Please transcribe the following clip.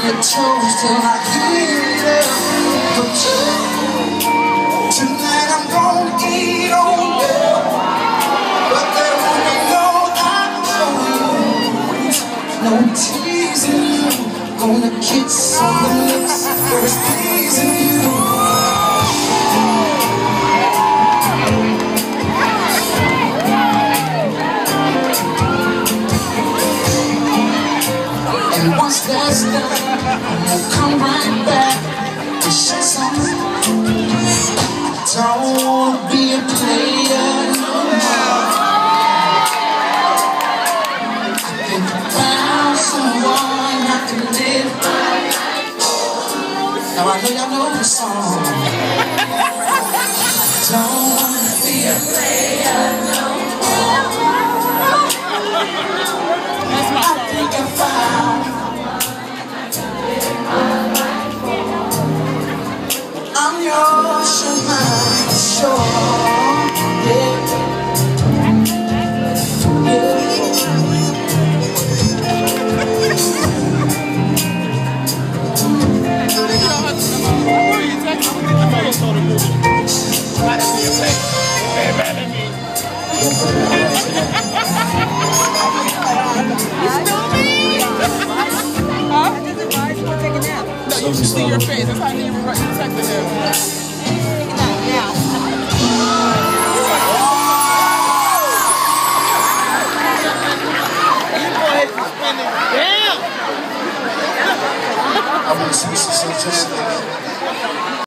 your toes till I heat up. But tonight I'm gonna eat on you. But there won't be no teasing you. Gonna kiss on the lips first pleasing you. And once that's done, I'll come right back to show something. Don't wanna be a player no more. I think I found someone I can live by. Now I know y'all know the song. Don't wanna be a player no more. I think I found I'm yours, you're mine, sure. Yeah. You should see your face. That's how you texted him. I want to see some